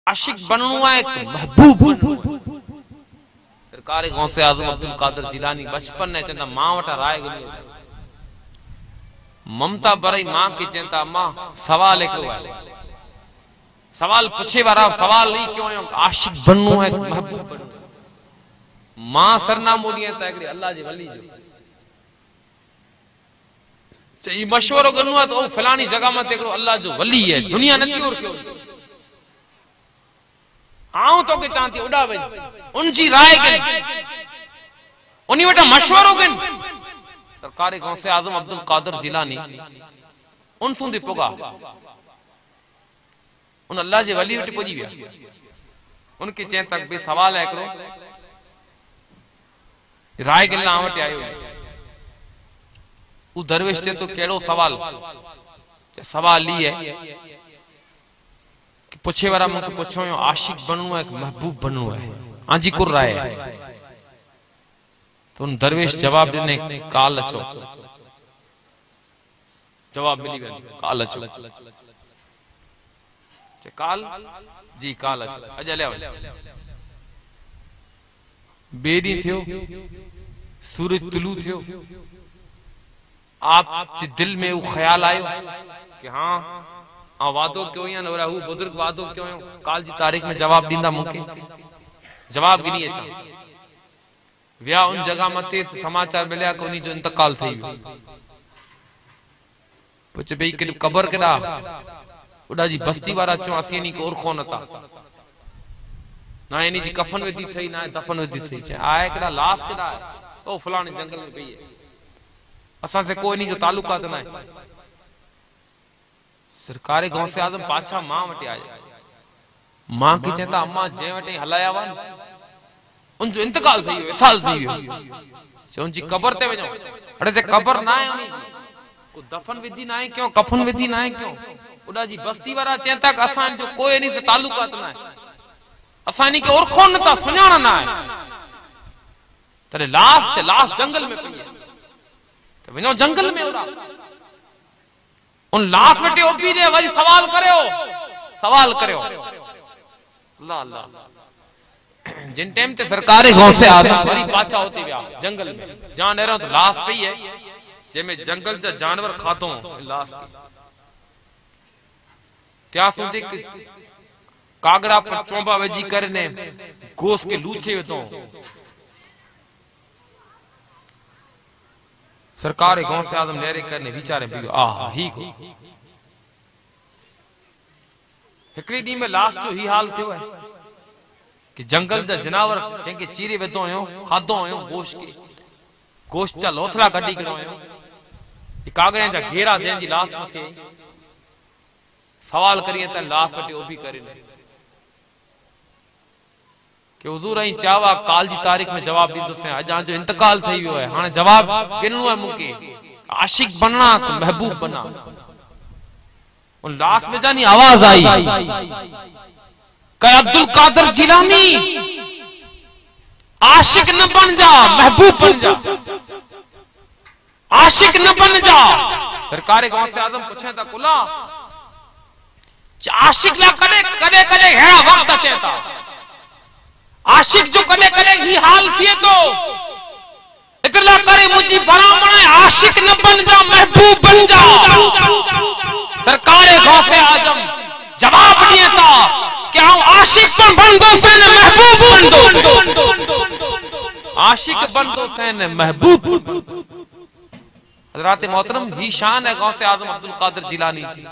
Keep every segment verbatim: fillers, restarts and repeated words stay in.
आशिक बनना है, महबूब बनना है। सरकार गौसे आजम अब्दुल कादिर जिलानी बचपन ने चंदा मां वटा राय गली ममता बरई मां की चंदा मां सवाल एक सवाल पूछे वारा सवाल नहीं क्यों है आशिक बनना है, महबूब बनना है। मां सरनामो दी ता एकड़ी अल्लाह जी वली जो ई मशवरो करनो है तो फलानी जगह में एकड़ो अल्लाह जो वली है, दुनिया नथी और क्यों आऊं तो के चाहती उड़ा वई उनजी राय के उनी वटा मशवरो कन सरकार गौसे आजम अब्दुल कादिर जिलानी उन सुंदी पोगा उन अल्लाह जे वली वटि पुजी विया उनके चें तक बे सवाल है एकड़ो राय के लां वटि आयो उ दरवेश चे तो केड़ो सवाल सवाल ई है कि पूछे वाला मुझे पूछो यो आशिक बनना है, महबूब बनना है, आंजी कुर राय है। तो उन दरवेश जवाब देने काल अचो जवाब मिली गया काल अचो काल जी काल अचो अजा ले बेडी थियो सूरज तुलू थियो आप दिल में वो ख्याल आयो कि हाँ आ वादो क्यों या नवरा हु बुजुर्ग वादो क्यों काल जी तारीख में जवाब दींदा मुके जवाब गिनी है व्या उन जगह मते समाचार मिलया को जो इंतकाल थई पुछ बई के कब्र केदा उडा जी बस्ती वाला चो असी नी को ओरखो नता ना इनी जी कफन वेदी थई ना दफन वेदी थई छे आए केदा लाश केदा ओ फलाने जंगल में पई है असा से कोई नहीं जो ताल्लुकात ना है। सरकार गौसे आजम पाछा मां वटे आया मां की चेता अम्मा जे वटे हलाया वन उन जो इंतकाल थई वियो साल थई वियो चों जी कब्र ते वजो अड़े ते कब्र ना है उनी को दफन विधि ना है क्यों कफन विधि ना है क्यों उडा जी बस्ती वाला चेता का असा जो कोई नहीं से ताल्लुकात ना है असा नी के ओरखो न ता सुनाना ना है तरे लास्ट लास्ट जंगल में पई तो वनो जंगल में उड़ा उन लाश वटे ओपी दे वरी सवाल करियो सवाल करियो अल्लाह अल्लाह जिन टाइम ते सरकार गौसे आदम वरी पाछा होती व्या जंगल में जान रहो तो लाश पई है जे में जंगल जा जानवर खातो लाश त्या सुधी कागड़ा पर चोंबा वजी करने गोस के लूचे तो सरकार गौसे आजम नेरे करने विचारे पियो आ ही को एकड़ी डी में लास्ट जो ही हाल थियो है कि जंगल जा जनावर के चीरे वेतो हो खादो हो गोश्त के गोश्त चा लोथला कडी करो हो ये कागड़े जा घेरा जन जी लास्ट मथे सवाल करिए त लास्ट वटे ओबी करे कि हुजूर आई चावा काल जी तारीख में जवाब दीदो से अजा जो इंतकाल थई वियो है हाने जवाब गिननो है मुके आशिक बनना तो महबूब बना उन लाश में जानी आवाज आई कि अब्दुल कादिर जिलानी आशिक न बन जा महबूब बन जा आशिक न बन जा सरकार गौसे आजम पूछे ता कुला आशिक ला कदे कदे कदे हेड़ा वक्त चेता आशिक जो कदे कदे ही हाल थिए तो इतला करे मुझी भलामण आशिक न बन जा महबूब बन जा सरकार गौसे आजम जवाब दिए था कि हम आशिक पर बंदो से न महबूब बंदो आशिक बंदो से न महबूब हजरात मोहतरम ही शान है गौसे आजम अब्दुल कादिर जिलानी जी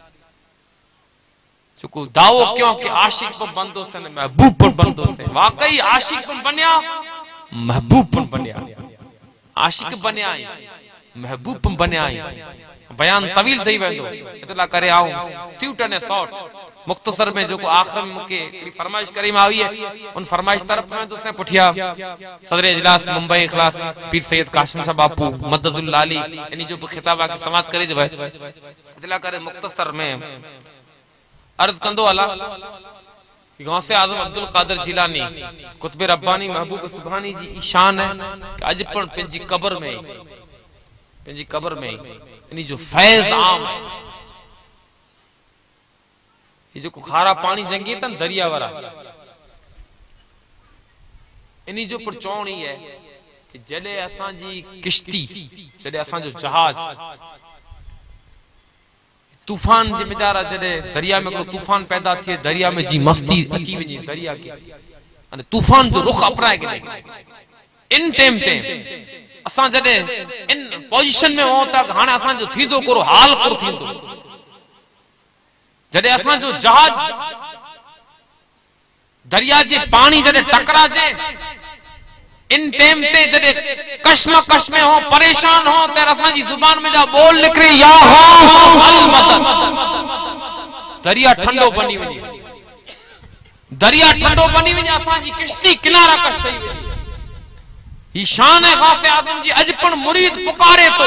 चुको दावो क्यों कि आशिक पर बंदो से महबूब पर बंदो से वाकई आशिक पर बनया महबूब पर बनया आशिक बनया महबूब पर बनया बयान तवील थई वेंदो इतला करे आऊं स्यूट ने शॉर्ट मुख्तसर में जो को आखिर में मुके फरमाइश करीम आई है उन फरमाइश तरफ में तो से पुठिया सदर इजलास मुंबई इखलास पीर सैयद कासिम साहब बापू मददुल लाली यानी जो खिताबा के समाज करे जो इतला करे मुख्तसर में अर्ज कंदो अला कि गौसे आजम अब्दुल कादिर जिलानी कुतुब रब्बानी महबूब सुभानी जी ईशान है कि आज पण पेंजी कब्र में पेंजी कब्र में यानी जो फैज आम ये जो खारा पानी जंगी था दरिया वारा, इन्हीं जो पर चौण ही है कि जॾहिं असांजी किश्ती, जॾहिं असांजो जहाज तूफान जे बेचारा जॾहिं दरिया में को तूफान पैदा थिए, दरिया में जी मस्ती अची वञे दरिया के अने तूफान जो रुख अपनाए के इन टाइम ते असां जॾहिं इन पोजीशन में हो था हाणे असांजो थींदो कोरो हाल कोर थींदो, जॾहिं असांजो जहाज दरिया जे पानी जॾहिं टकराजे इन टाइम ते जॾहिं कश्मकश में हो, परेशान हो, त असांजी जुबान में जा बोल निकरे या हो अल मदद, दरिया ठंडो बनी वञे, दरिया ठंडो बनी वञे, असांजी किश्ती किनारा कश थई वञे। ही शान है गासे आज़म जी, अज पण मुरीद पुकारे तो,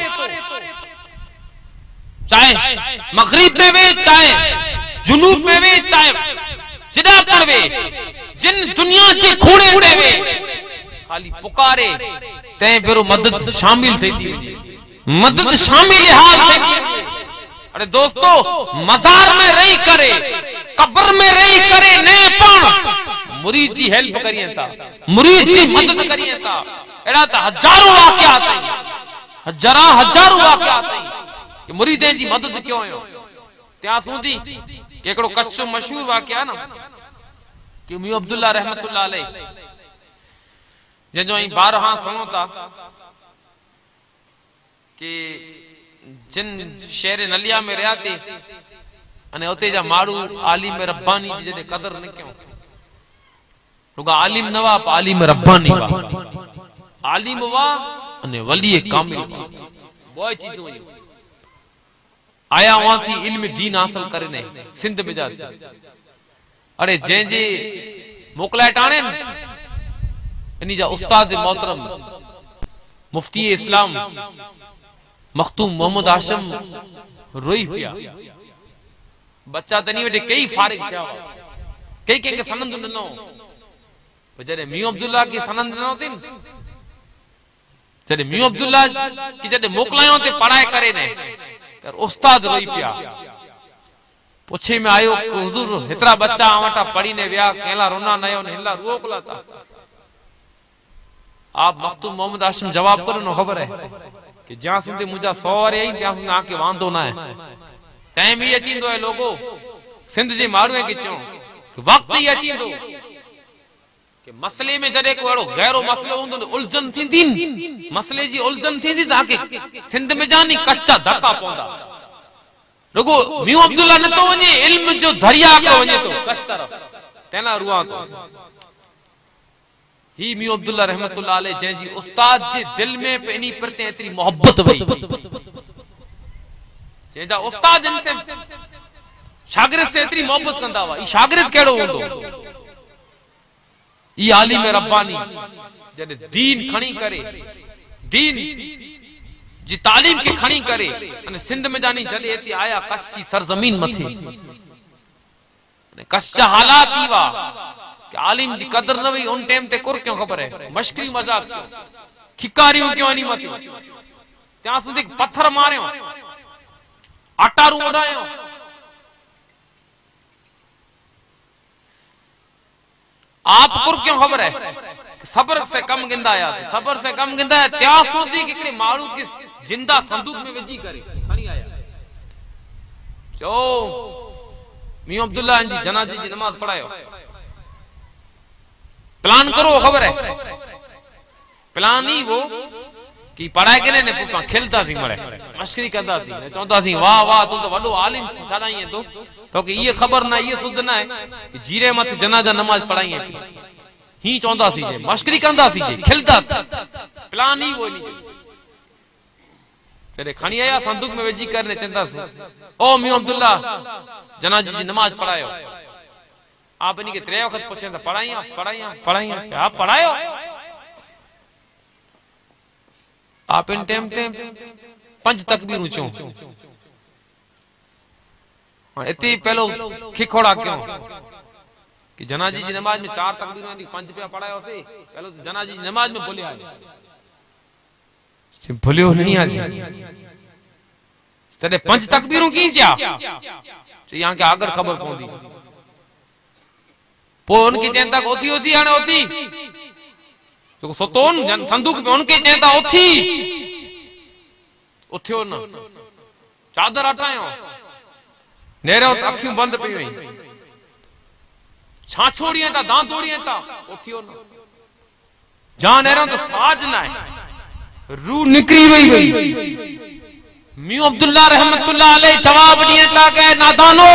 चाहे मगरिब में वे, चाहे जुनूब में वे, चाहे जिदा पण वे, जिन दुनिया जे खूणे ते वे, खाली पुकारे ते बेरो मदद शामिल थी थी मदद शामिल हाल थी। अरे दोस्तों, मजार में रही करे, कब्र में रही करे ने पण मुरीद जी हेल्प करिए था, मुरीद जी मदद करिए था। एड़ा तो हजारों वाकयात हैं, हजारा हजारों वाकयात हैं कि मुरीदे जी मदद क्यों हो। त्या सूंदी कि एकड़ो कच्चो मशहूर वाकया ना कि मियां अब्दुल्ला रहमतुल्लाह अलैह जंहिंजो आई बारहा सुनो था कि जिन शहर नलिया में रहा थे अने उते जा मारू आलिम रब्बानी जी जदे कदर न क्यों, रुगा आलिम न वा, आलिम रब्बानी वा, आलिम वा अने वली कामिल वा, बोय चीज वही आया वहां थी इल्म दीन हासिल करे ने सिंध में जा। अरे जे जे मोकलाए टाणे इन्हीं जा उस्ताद मोहतरम मुफ्ती इस्लाम मखतूम मोहम्मद हाशिम रोई पिया, बच्चा तनी वेठे कई फारिग थिया, कई कई के सनंद ॾिनो, जॾहिं मियां अब्दुल्ला की सनंद ॾिनो थी, जॾहिं मियां अब्दुल्ला की जॾहिं मोकलायो ते पढ़ाए करे ने त उस्ताद रोई पिया। पुछे में आयो कि हुजूर हेतरा बच्चा आवटा पढ़ी ने विया, केला रोना नयो ने हिला रोकला था। आप मखतूम मोहम्मद हाशिम जवाब करो न, खबर है कि ज्यां सुधी मुझा सौ वारे आई त्यां सुधी आके वांदो ना है, टाइम ही अचींदो है लोगो, सिंध जे माण्हू के चो वक्त ही अचींदो कि मसले में जडे को एड़ो गहरो मसलो हुंदो उलझन थींदी, मसले जी उलझन थींदी ताके सिंध में जानी कच्चा धक्का पवंदा। रुगो मियां अब्दुल्ला न तो वने इल्म जो दरिया को वने तो कस तरफ तेना रुआ तो ही मियां अब्दुल्ला रहमतुल्लाह अलैह जंहिंजी उस्ताद जे दिल में पेनी प्रति एतरी मोहब्बत वई, जंहिंजा उस्ताद इनसे शागिर्द से एतरी मोहब्बत कंदा हुआ, ई शागिर्द केड़ो हुंदो, ई आलिम रब्बानी जॾहिं दीन खणी करे, दीन जी तालीम के खणी करे अने सिंध में जानी जॾहिं हिते आया कच्छ जी सरजमीन मथे, कच्छ जा हालात ई हुआ कि आलिम जी कदर न हुई, उन टाइम ते कुर क्यों खबर है, मश्करी मजाक क्यों, खिकारियूं क्यों नहीं मत, त्या सुधी पत्थर मारियो, अटारू उड़ायो, आप कुर क्यों खबर है, सबर से कम गिंदा आया, सबर से कम गिंदा है, त्या सुधी कि मारू की जिंदा संदूक में विझी करे खणी आया। चो मियां अब्दुल्ला जी जनाजे जी नमाज पढ़ायो, प्लान करो, खबर है प्लान ही वो कि पढ़ाए के ने पुपा खिलता थी मरे मस्करी करता थी, चौंदा थी वाह वाह तू तो वडो आलिम छी, सादा ही तो तो कि ये खबर ना ये सुध ना है कि जीरे मत जनाजा नमाज पढ़ाई है, ही चौंदा थी जे मस्करी करता थी जे खिलता, प्लान ही वो नहीं। तेरे खणी आया संदूक में वेजी करने चंदा से, ओ मियां अब्दुल्ला जनाजे जी नमाज पढ़ायो, आप इनके त्रे वक्त पूछे तो पढ़ाइया पढ़ाइया पढ़ाइया क्या पढ़ायो, आप इन टाइम ते पंज तकबीर ऊंचो और इतनी पहलो खिखोड़ा क्यों कि जनाजी जी नमाज में चार तकबीरों दी पंज पे पढ़ायो से, पहलो तो जनाजी जी नमाज में बोलिया भूलियो नहीं आज तॾहिं पंज तकबीरूं कीअं थिया? चई यहाँ के आगर ख़बर पवंदी। पोइ उनखे चवनि था उथी उथी हाणे उथी जेको सुतोन संदूक में उनखे चवनि था उथी, उथियो न, चादर हटायो, नेरियो त अखियूं बंदि पई वई, छा छोड़िए था दां तोड़िए था, उथियो न, जहां नेरियो त साज न आहे, रूह निकिरी वई वई। मियो अब्दुल्ला रहमतुल्लाह अलैह जवाब दिए था कि नादानो,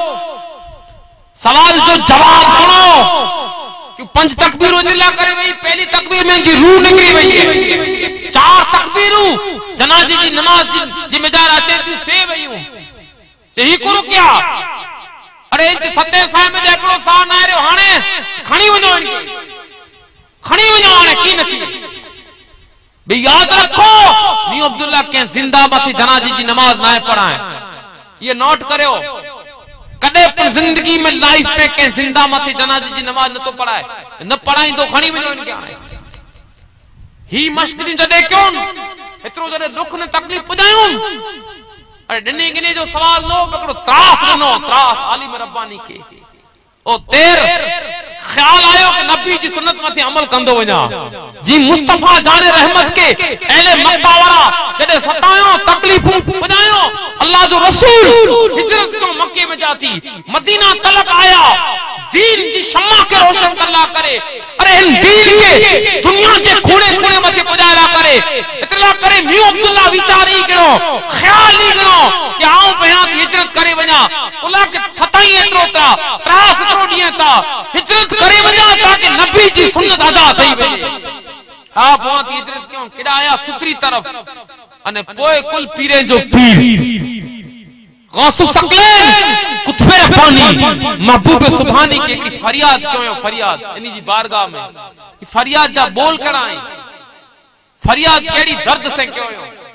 सवाल जो जवाब सुनो कि पंज तकबीरों जिला करे वही, पहली तकबीर में जी रूह निकली वही है, चार तकबीरों जनाजे जी नमाज जी मजार अचे थी से वयूं, चई करो क्या? अरे इन सते साए में जेकड़ो सा न आयो हाणे खणी वणो, खणी वणो हाणे की नथी बे याद रखो। मियो अब्दुल्ला के जिंदा मथे जनाजे जी नमाज ना पढ़ाए, ये नोट करियो, कदे पर जिंदगी में लाइफ में के जिंदा मथे जनाजे जी नमाज न तो पढ़ाए, न पढ़ाई तो खणी वणो इनके हाणे ही मश्किल जदे क्यों इतरो जदे दुख ने तकलीफ पुजायूं। अरे डिने गिने जो सवाल नो पकड़ो, त्रास नो, त्रास आलिम रब्बानी के ओ तेर ख्याल आयो कि नबी जी सुन्नत मथे अमल कंदो वणा जी, मुस्तफा जाने रहमत के अहले मक्का वाला जदे सतायो तकलीफूं पुजायो, अल्लाह जो रसूल हिजरत को मक्के में जाती मदीना तलक आया, दीन की शम्मा के रोशन करला करे। अरे इन दीन के दुनिया के कोने कोने मथे पुजाया करे, इतना करे मियो अब्दुल्ला विचारी करो, ख्याल ही करो कि आऊं बयां हिजरत करे वणा, उला के थताई एतरो ता त्रास एतरो दिए ता हिजरत करे वणा ताकि नबी जी सुन्नत अदा थई वणे। हां पोइ हिजरत क्यों केडा आया सुथरी तरफ, अने पोए कुल पीरे जो पीर गौसु सकलैन कुतबे रब्बानी महबूब सुभानी के एक फरियाद क्यों, फरियाद इनी जी बारगाह में फरियाद जा बोल कराई, फरियाद केड़ी दर्द से क्यों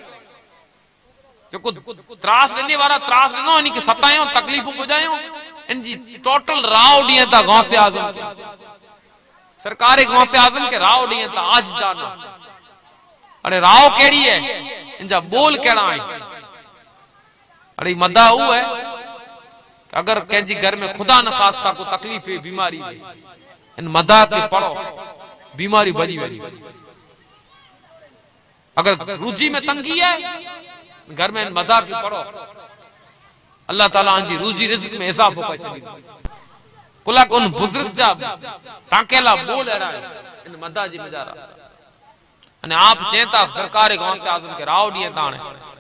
जो त्रास देने वाला त्रास देनो, इनी के सतायो तकलीफ पुजायो, इन जी टोटल राव दिए था गौसे आजम सरकार गौसे आजम के राव दिए था आज जाना। अरे राव केड़ी है, इनजा बोल केड़ा है? अरे मदा वो है कि अगर कंहिंजी घर में खुदा न खास्ता को तकलीफ है, बीमारी है, इन मदा के पढ़ो बीमारी बनी वही। अगर रूजी में तंगी है घर में इन मदा के पढ़ो, अल्लाह ताला जी रूजी रिज़्क़ में इजाफो कर छदी। कुला उन बुजुर्ग जा टाकेला बोल एड़ा इन मदा जी मजारा, अने आप चेता सरकार गौसे आजम के राव दिए ताने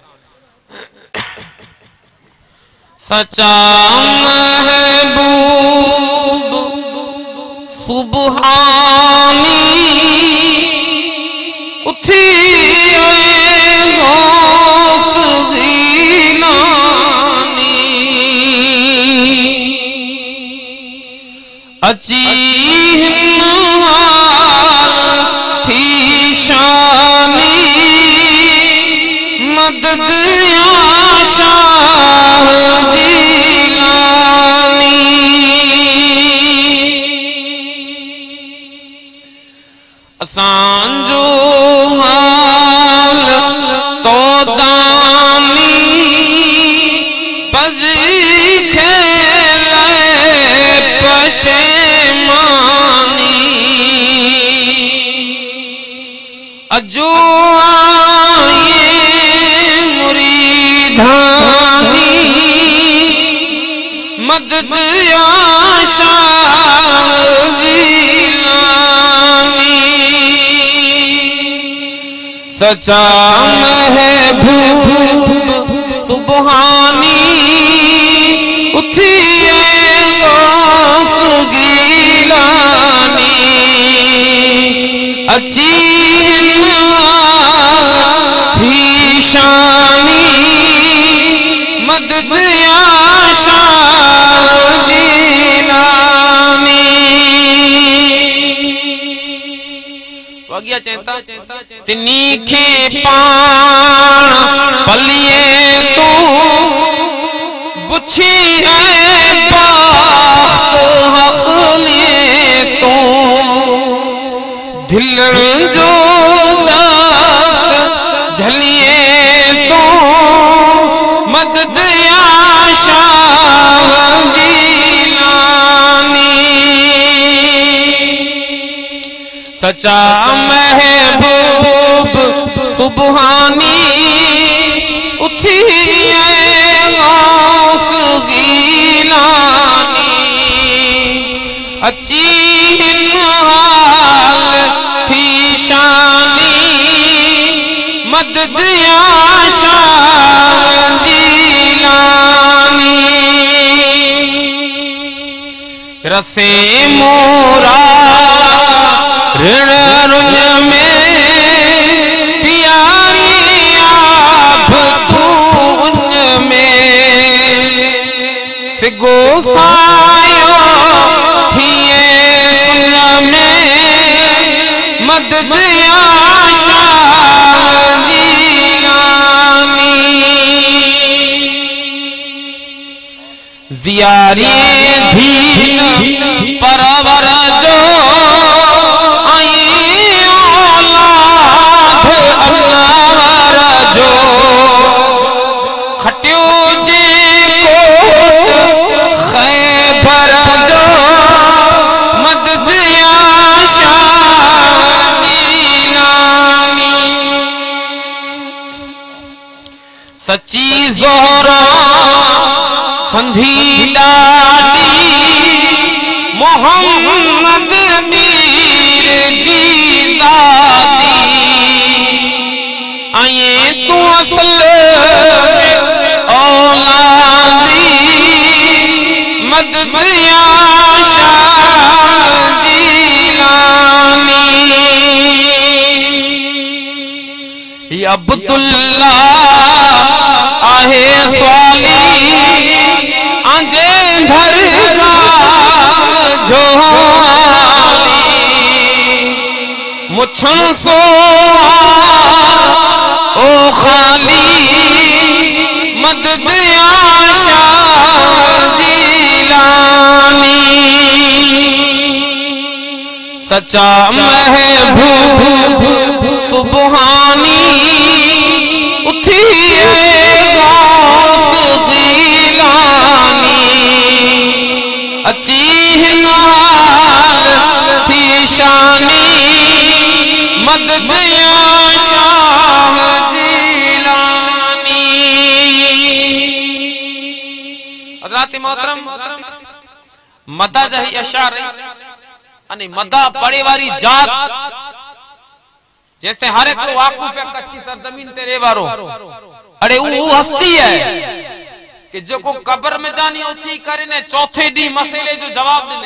सच्चा महबूब सुबहानी उठी गौस गिलानी, अची थी शानी मदद शाह जिलानी, असांजो हाल तो दानी पजी खेले पशेमानी, अजो आए मुरीदानी मदद शाह जिलानी, सच्चा महबूब सुबहानी उठी गौस गिलानी, अची थी शानी मदद शाह जिलानी। वगिया चेता तिनी खे पाण पलिए तू बुछी बात हकले तू दिलण जो झलिए तो सच्चा महबूब सुबहानी उठी गौस गीलानी अची हाल थी शानी मदद शाह गीलानी रसे मोरा ऋण रुन में प्यारी आप तू उन में सिगो सायो थिए सुन में मदद शाह जीलानी जियारी धीन परवर जो सच्ची ज़ोहरा संधी लाडी मोहम्मद मीर जी दादी आए तू असल औलादी मदद शाह जीलानी अब्दुल्ला आहे स्वाली आंजे धरगाह जोहाली मुछन सो ओ खाली मदद शाह जीलानी सच्चा महबूब सुबहानी उठी अची हाल थी शानी मदद शाह जीलानी। हज़रात मोहतरम मदा जही अशार अने मदा पड़े वाली जात जैसे हर एक वाकुफ है कच्ची सरजमीन ते रे वारो अरे वो हस्ती है कि जो को कब्र में जानी उठी करे ने चौथे डी मसले जो जवाब देने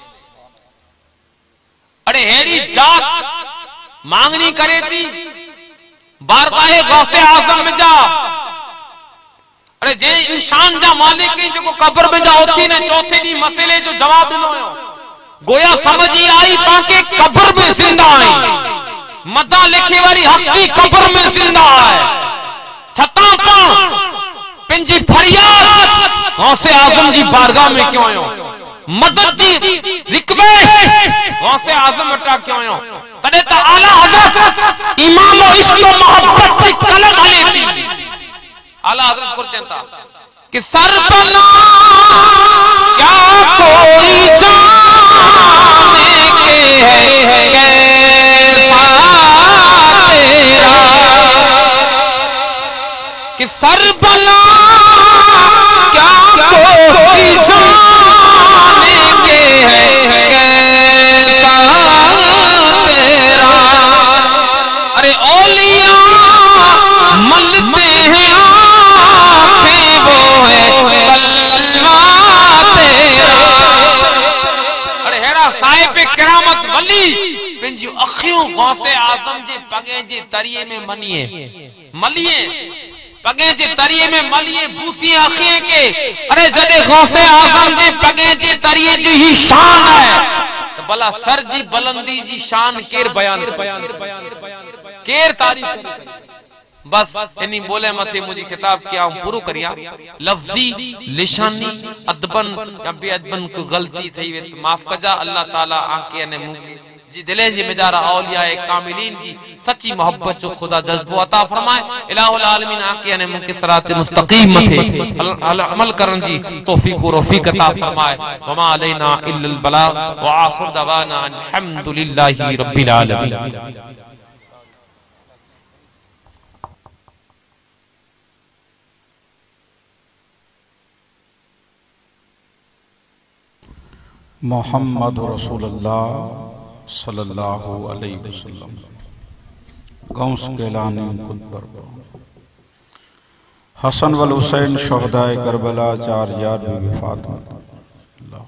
अरे हेड़ी जात मांगनी करे थी बारगाहे गौसे आजम में जा अरे जे इंसान जा मालिक जो को कब्र में जा उठी ने चौथे डी मसले जो जवाब दिनो गोया समझी आई पाके कब्र में जिंदा आई मदा लिखे वाली हस्ती कब्र में जिंदा है छता पाण पिंजी फरियाद गौसे आजम जी बारगाह में क्यों आयो मदद जी रिक्वेस्ट गौसे आजम अटा क्यों आयो तने त आला हजरत इमाम इश्क व मोहब्बत की कलम हले थी आला हजरत को चंता कि सर बला क्या कोई जाने के है कैसा तेरा कि सर बला क्या कोई जाने के है कैसा तेरा अरे औलिया मलते हैं आंखें वो है कलमा तेरा अरे हेरा साहिब करामत वली पिंजू अखियों गौसे आजम जे पगे जे तरिए में मनिए मलिए पगे जे तरिए में मलिए बूसी अखिए के अरे जदे गौसे आजम जे पगे जे तरिए जी ही शान है तो भला सर जी बुलंदी जी शान केर बयान केर तारीफ बस इन्हीं बोले मथे मुझे खिताब किया हूं पूरो करिया लफ्जी लिशानी अदबन या बेअदबन को गलती थई वे माफ कजा अल्लाह ताला आके ने मुंह जी दिले जी मेजारा औलिया कामिलीन जी सच्ची मोहब्बत जो खुदा जज्बो अता फरमाए। इलाहुल आलमीन आके ने मुके सिरात मुस्तकीम मथे अमल करन जी तौफीक व रफीक अता फरमाए। वमा अलैना इल्लल बलाग व आखिर दवाना अल्हम्दुलिल्लाहि रब्बिल आलमीन। मोहम्मद रसूलुल्लाह सल्लल्लाहु अलैहि वसल्लम गौस केलानी कुतबर हसन वल हुसैन शहदाए करबला चार यार बीबी फातिमा।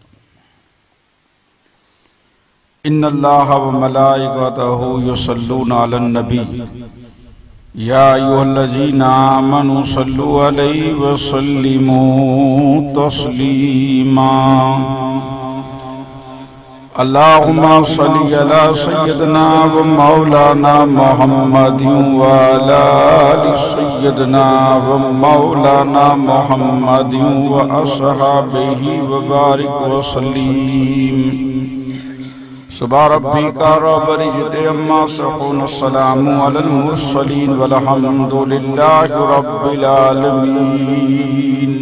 इन्नल्लाह व मलाइकतहु युसल्लूना अलन नबी या अय्युहल्लज़ीना आमनू सल्लु अलैहि व सल्लिमू तस्लीमा। अल्लाहुम्मा सल्ली अला सय्यदना व मौलाना मुहम्मदिन व अला आलि सय्यदना व मौलाना मुहम्मदिन व अस्हाबिही व बारिक व सल्लीम। सुबह रब्बिका रब्बिल इज्जति अम्मा यसिफून सलामुन अलल मुरसलीन वल्हम्दुलिल्लाहि रब्बिल आलमीन।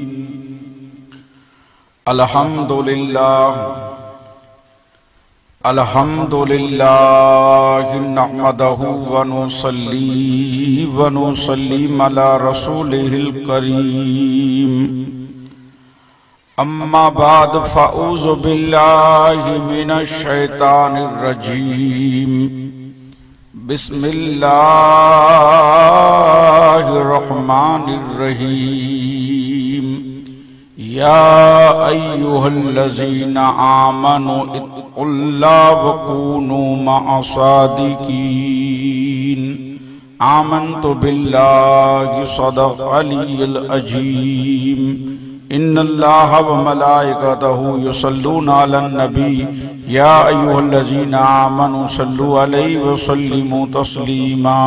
अल्हम्दुलिल्लाह अल्हम्दुलिल्लाह नहमदहु व नुसल्ली व नुसल्लिम अला रसूलिहिल करीम। अम्मा बाद फ़अऊज़ु बिल्लाहि मिनश शैतानिर रजीम। बिस्मिल्लाहिर रहमानिर रहीम। या अय्युहल्लज़ीना आमनू इत्तक़ुल्लाह व कूनू मअस-सादिक़ीन। आमन्तु बिल्लाहि सदक़लियल अज़ीम। इन्नल्लाह व मलाइकतहु युसल्लूना अलन नबी या अय्युहल्लज़ीना आमनू सल्लु अलैहि व सल्लिमू तस्लीमा।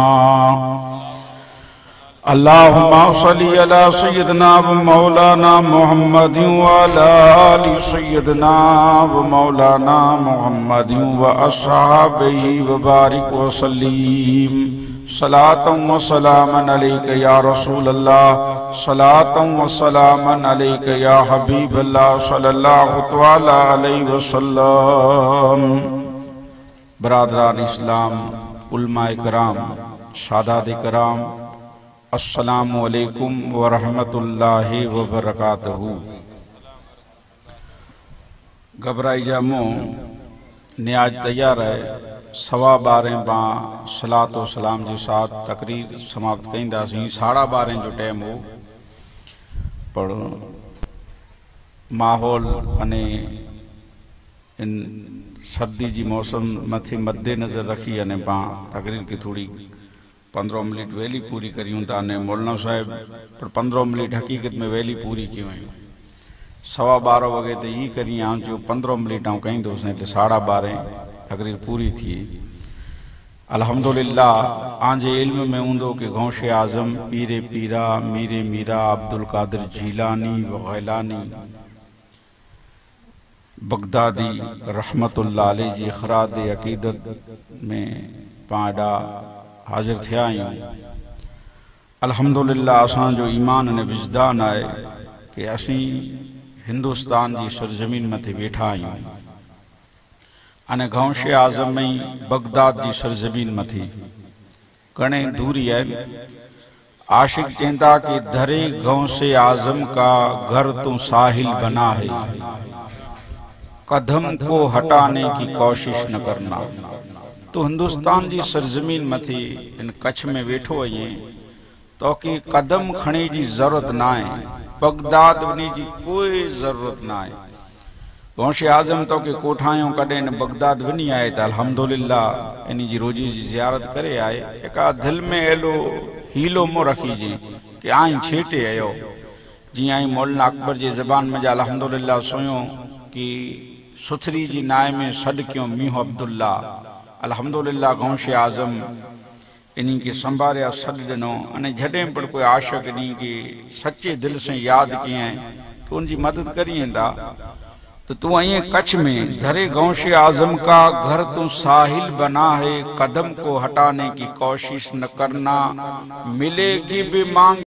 अल्लाहुम्मा सल्ली अला सय्यदना व मौलाना मुहम्मदिन व अला आलि सय्यदना व मौलाना मुहम्मदिन व अस्हाबिही व बारिक व सल्लीम। सलातम व सलामन अलैका या रसूलल्लाह। सलातम व सलामन अलैका या हबीबल्लाह सल्लल्लाहु तआला अलैहि वसल्लम। बरादरान इस्लाम, उलमाए कराम, सादात कराम, अस्सलामु अलैकुम व रहमतुल्लाहि व बरकातहू। घबराई जामो न्याज तैयार है। सवा बारह बा सलात व सलाम के साथ तकरीर समाप्त कईंदासीं। साढ़ा बारह जो टाइम हो पर माहौल अने इन सर्दी की मौसम मथे मद्देनज़र रखी अने पा तकरीर की थोड़ी पंद्रह मिनट वैली पूरी करियूं था। ने मौलाना साहब पर पंद्रह मिनट हकीकत में वैली पूरी क्यों सवा बारह वगे तो ये करी आऊँ जो पंद्रह मिनट आऊँ कहीं दोस्त तो साढ़ा बारह तकरीर पूरी थी। अल्हम्दुलिल्लाह आंजे इल्म में हूंदो कि गौशे आज़म पीरे पीरा मीरे मीरा अब्दुल कादिर जीलानी व गैलानी बगदादी रहमतुल्लाह अलैह जी खराद अकीदत में पाड़ा हाजिर थिया आहियूं। अल्हम्दुलिल्लाह असां जो ईमान ने विजदान है कि असी हिंदुस्तान की सरजमीन मथे वेठा आहियूं अने गौशे आज़म में बगदाद की सरजमीन मथी घणे दूरी है। आशिक कहता कि धरे गौसे आज़म का घर तो साहिल बना है, कदम को हटाने की कोशिश न करना। तो हिंदुस्तान की सरजमीन मथी इन कच्छ में वेठो आइए तो कि कदम खणे की जरूरत ना है, बगदाद वञण की कोई जरूरत ना है। गौशे आज़म तो के कोठायूं कॾहिं न बगदाद वञी आए तो अल्हम्दुलिल्लाह इन जी रोजी जी ज़ियारत करे आए। एका दिल में एलो हीलो मो रखी जी कि आई छेटे आयो जी आई मौलाना अकबर जी ज़बान में जा अल्हम्दुलिल्लाह सुयो कि सुथरी जी नाय में सड क्यों मीहो अब्दुल्ला। अल्हम्दुलिल्लाह गौशे आज़म इन्हीं के संभारिया सड दिनों अने जॾहिं पर कोई आशिक इन्हीं के सच्चे दिल से याद किए तो उनकी मदद करी वेंदा तो तू आई कच्छ में धरे गौशे आजम का घर तू साहिल बना है, कदम को हटाने की कोशिश न करना, मिलेगी भी मांग